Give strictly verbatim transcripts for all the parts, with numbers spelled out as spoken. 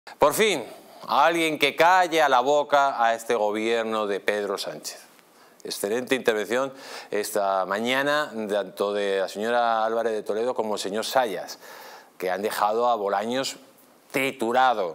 Por fin, a alguien que calle a la boca a este gobierno de Pedro Sánchez. Excelente intervención esta mañana, tanto de la señora Álvarez de Toledo como el señor Sayas, que han dejado a Bolaños triturado,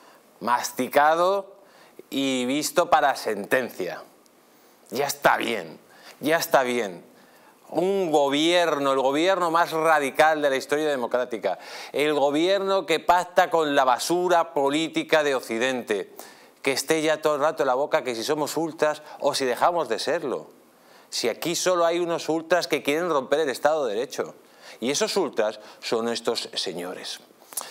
masticado y visto para sentencia. Ya está bien, ya está bien. Un gobierno, el gobierno más radical de la historia democrática, el gobierno que pacta con la basura política de Occidente, que esté ya todo el rato en la boca que si somos ultras o si dejamos de serlo. Si aquí solo hay unos ultras que quieren romper el Estado de Derecho. Y esos ultras son estos señores.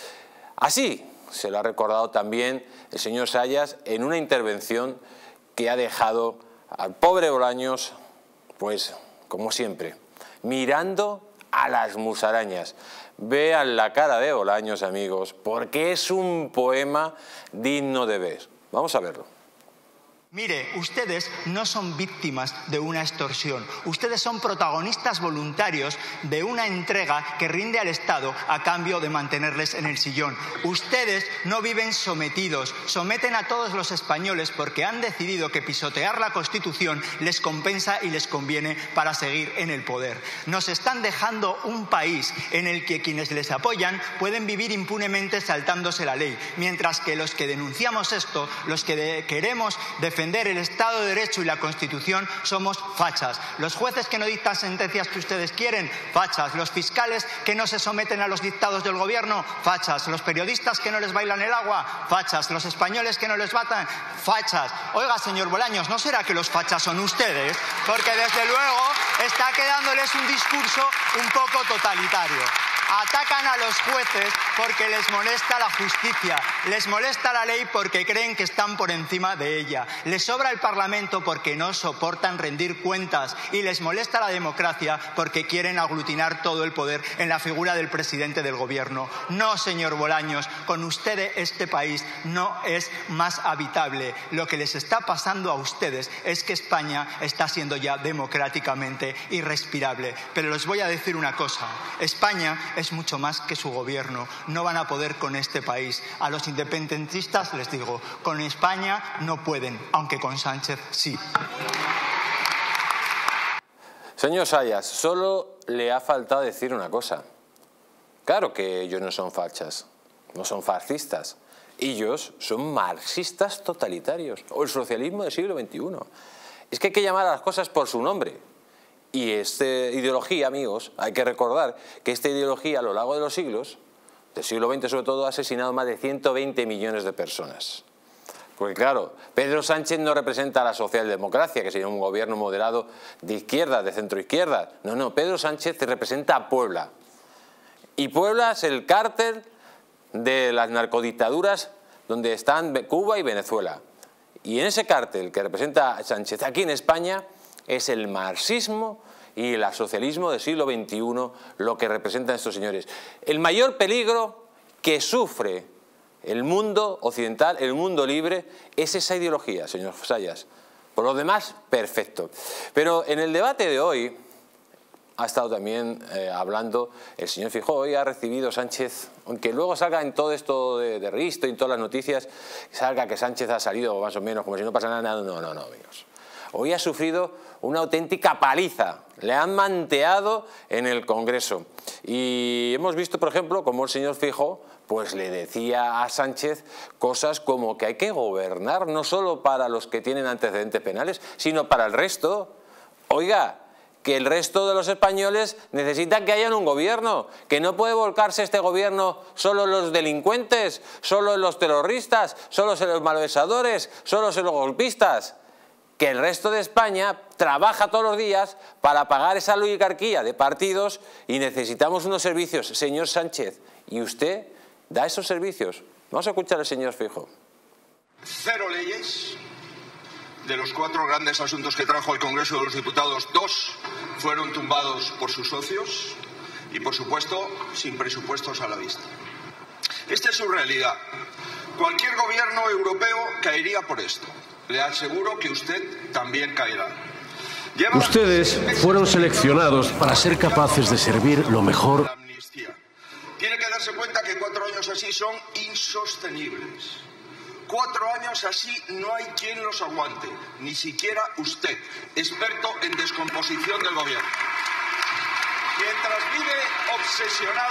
Así se lo ha recordado también el señor Sayas en una intervención que ha dejado al pobre Bolaños, pues como siempre, mirando a las musarañas. Vean la cara de Bolaños, amigos, porque es un poema digno de ver. Vamos a verlo. Mire, ustedes no son víctimas de una extorsión. Ustedes son protagonistas voluntarios de una entrega que rinde al Estado a cambio de mantenerles en el sillón. Ustedes no viven sometidos, someten a todos los españoles porque han decidido que pisotear la Constitución les compensa y les conviene para seguir en el poder. Nos están dejando un país en el que quienes les apoyan pueden vivir impunemente saltándose la ley, mientras que los que denunciamos esto, los que de- queremos defender defender el Estado de Derecho y la Constitución somos fachas. Los jueces que no dictan sentencias que ustedes quieren, fachas. Los fiscales que no se someten a los dictados del gobierno, fachas. Los periodistas que no les bailan el agua, fachas. Los españoles que no les batan, fachas. Oiga, señor Bolaños, ¿no será que los fachas son ustedes? Porque desde luego está quedándoles un discurso un poco totalitario. Atacan a los jueces porque les molesta la justicia, les molesta la ley porque creen que están por encima de ella, les sobra el Parlamento porque no soportan rendir cuentas y les molesta la democracia porque quieren aglutinar todo el poder en la figura del presidente del gobierno. No, señor Bolaños, con ustedes este país no es más habitable. Lo que les está pasando a ustedes es que España está siendo ya democráticamente irrespirable. Pero les voy a decir una cosa, España es mucho más que su gobierno. No van a poder con este país. A los independentistas les digo, con España no pueden, aunque con Sánchez sí. Señor Sayas, solo le ha faltado decir una cosa. Claro que ellos no son fachas, no son fascistas. Ellos son marxistas totalitarios, o el socialismo del siglo veintiuno. Es que hay que llamar a las cosas por su nombre. Y esta ideología, amigos, hay que recordar que esta ideología a lo largo de los siglos, del siglo veinte sobre todo, ha asesinado más de ciento veinte millones de personas. Porque claro, Pedro Sánchez no representa a la socialdemocracia, que sería un gobierno moderado de izquierda, de centroizquierda. No, no, Pedro Sánchez representa a Puebla. Y Puebla es el cártel de las narcodictaduras donde están Cuba y Venezuela. Y en ese cártel que representa a Sánchez aquí en España, es el marxismo y el socialismo del siglo veintiuno lo que representan estos señores. El mayor peligro que sufre el mundo occidental, el mundo libre, es esa ideología, señor Sayas. Por lo demás, perfecto. Pero en el debate de hoy ha estado también eh, hablando el señor Feijóo. Hoy ha recibido Sánchez, aunque luego salga en todo esto de, de Risto y en todas las noticias, salga que Sánchez ha salido más o menos como si no pasara nada. No, no, no, amigos. Hoy ha sufrido una auténtica paliza, le han manteado en el Congreso. Y hemos visto, por ejemplo, cómo el señor Feijóo pues le decía a Sánchez cosas como que hay que gobernar no solo para los que tienen antecedentes penales, sino para el resto. Oiga, que el resto de los españoles necesitan que haya un gobierno, que no puede volcarse este gobierno solo en los delincuentes, solo en los terroristas, solo en los malversadores, solo en los golpistas. Que el resto de España trabaja todos los días para pagar esa oligarquía de partidos y necesitamos unos servicios. Señor Sánchez, ¿y usted da esos servicios? Vamos a escuchar al señor Feijóo. Cero leyes. De los cuatro grandes asuntos que trajo al Congreso de los Diputados, dos fueron tumbados por sus socios y, por supuesto, sin presupuestos a la vista. Esta es su realidad. Cualquier gobierno europeo caería por esto. Le aseguro que usted también caerá. Lleva Ustedes fueron seleccionados para ser capaces de servir lo mejor. Tiene que darse cuenta que cuatro años así son insostenibles. Cuatro años así no hay quien los aguante, ni siquiera usted, experto en descomposición del gobierno. Mientras vive obsesionado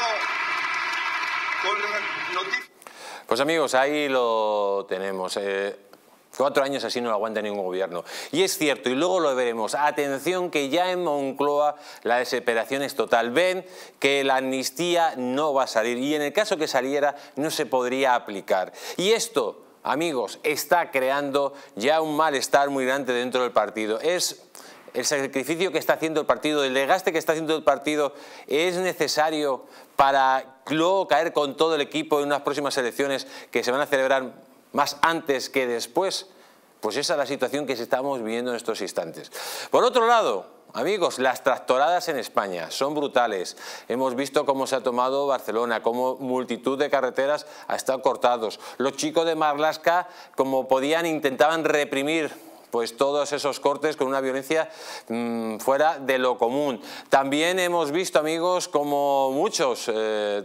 con noticias... Pues amigos, ahí lo tenemos. Eh, cuatro años así no lo aguanta ningún gobierno. Y es cierto, y luego lo veremos. Atención, que ya en Moncloa la desesperación es total. Ven que la amnistía no va a salir y en el caso que saliera no se podría aplicar. Y esto, amigos, está creando ya un malestar muy grande dentro del partido. Es el sacrificio que está haciendo el partido, el desgaste que está haciendo el partido, es necesario para luego caer con todo el equipo en unas próximas elecciones que se van a celebrar más antes que después. Pues esa es la situación que estamos viviendo en estos instantes. Por otro lado, amigos, las tractoradas en España son brutales. Hemos visto cómo se ha tomado Barcelona, cómo multitud de carreteras ha estado cortados. Los chicos de Marlaska, como podían, intentaban reprimir pues todos esos cortes con una violencia mmm, fuera de lo común. También hemos visto, amigos, como muchos eh,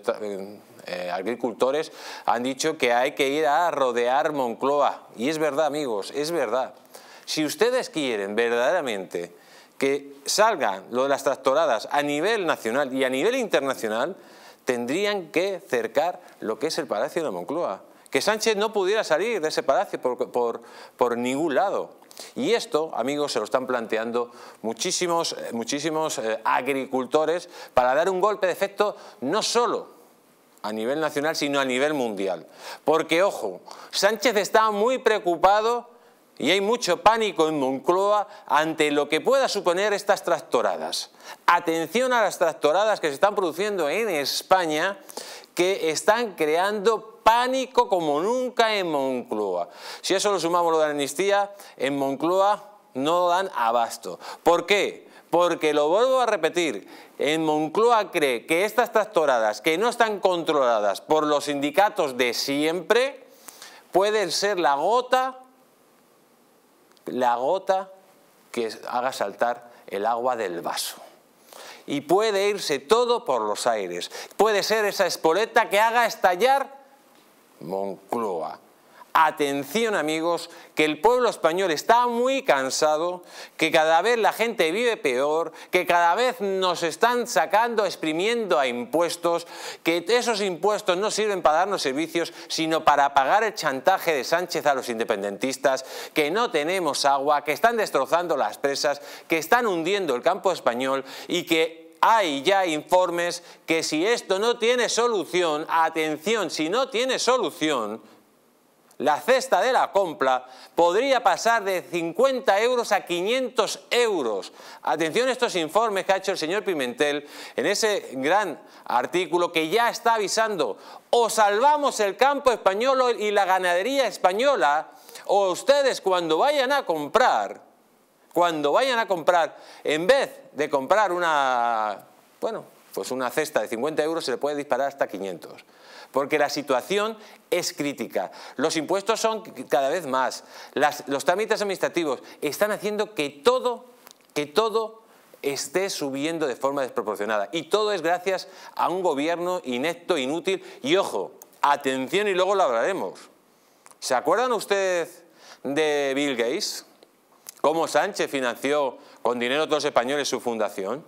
eh, agricultores han dicho que hay que ir a rodear Moncloa. Y es verdad, amigos, es verdad. Si ustedes quieren verdaderamente que salgan lo de las tractoradas a nivel nacional y a nivel internacional, tendrían que cercar lo que es el Palacio de Moncloa. Que Sánchez no pudiera salir de ese palacio por, por, por ningún lado. Y esto, amigos, se lo están planteando muchísimos, muchísimos eh, agricultores para dar un golpe de efecto no solo a nivel nacional, sino a nivel mundial. Porque, ojo, Sánchez está muy preocupado y hay mucho pánico en Moncloa ante lo que pueda suponer estas tractoradas. Atención a las tractoradas que se están produciendo en España, que están creando pánico como nunca en Moncloa. Si a eso lo sumamos lo de la amnistía, en Moncloa no dan abasto. ¿Por qué? Porque, lo vuelvo a repetir, en Moncloa cree que estas tractoradas, que no están controladas por los sindicatos de siempre, pueden ser la gota, la gota que haga saltar el agua del vaso. Y puede irse todo por los aires. Puede ser esa espoleta que haga estallar Moncloa. Atención, amigos, que el pueblo español está muy cansado, que cada vez la gente vive peor, que cada vez nos están sacando, exprimiendo a impuestos, que esos impuestos no sirven para darnos servicios, sino para pagar el chantaje de Sánchez a los independentistas, que no tenemos agua, que están destrozando las presas, que están hundiendo el campo español y que hay ya informes que si esto no tiene solución, atención, si no tiene solución, la cesta de la compra podría pasar de cincuenta euros a quinientos euros. Atención a estos informes que ha hecho el señor Pimentel en ese gran artículo que ya está avisando: o salvamos el campo español y la ganadería española, o ustedes cuando vayan a comprar, cuando vayan a comprar, en vez de comprar una, bueno, pues una cesta de cincuenta euros, se le puede disparar hasta quinientos. Porque la situación es crítica. Los impuestos son cada vez más. Las, los trámites administrativos están haciendo que todo, que todo esté subiendo de forma desproporcionada. Y todo es gracias a un gobierno inepto, inútil. Y ojo, atención, y luego lo hablaremos. ¿Se acuerdan ustedes de Bill Gates? ¿Cómo Sánchez financió con dinero de todos los españoles su fundación?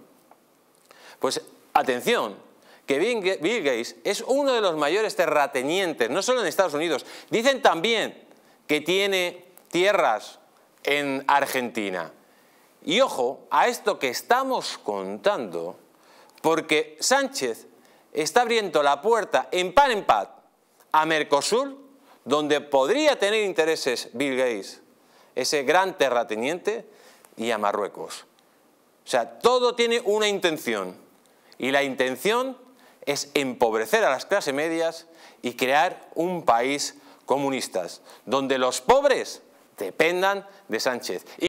Pues atención, que Bill Gates es uno de los mayores terratenientes, no solo en Estados Unidos. Dicen también que tiene tierras en Argentina. Y ojo a esto que estamos contando, porque Sánchez está abriendo la puerta en pan en pan a Mercosur, donde podría tener intereses Bill Gates, ese gran terrateniente, y a Marruecos. O sea, todo tiene una intención, y la intención es empobrecer a las clases medias y crear un país comunista, donde los pobres dependan de Sánchez.